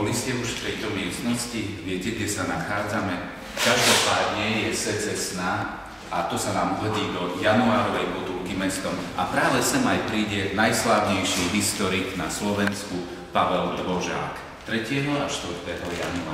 Boli ste už v tejto miestnosti? Viete, kde sa nachádzame? Každopádne je srdce sna a to sa nám hodí do januárovej potulky mestom. A práve sem aj príde najslávnejší historik na Slovensku Pavel Dvořák 3. a 4. januára.